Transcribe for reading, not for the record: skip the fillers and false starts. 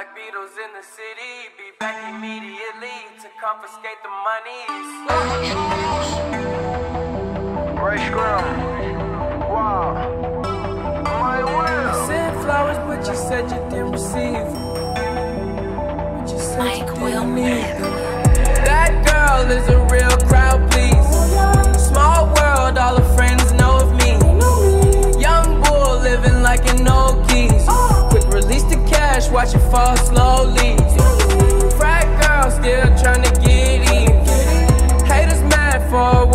like Beatles in the city. Be back immediately to confiscate the monies. Ray Scrum. Wow. My will. I sent flowers, but you said you didn't receive them. But you said you didn't need them. That girl is a real crowd, please. Small world, all her friends know of me. Young bull living like an old geese. Quick release the cash, watch it fall slowly. Frat girl still trying to get in. Haters mad for